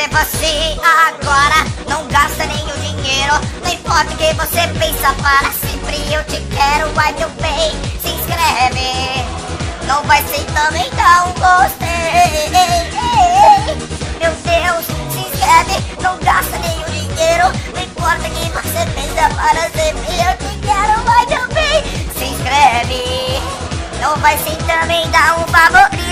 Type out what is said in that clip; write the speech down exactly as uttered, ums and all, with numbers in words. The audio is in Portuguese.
é você agora. Não gasta nem o dinheiro, não importa o que você pensa, para sempre eu te quero. Vai meu bem, se inscreve. Não vai ser também dar um gostei. Meu Deus, se inscreve. Não gasta nem o dinheiro, não importa o que você pensa, para sempre eu te quero. Vai meu bem, se inscreve. Não vai ser também dar um favorito.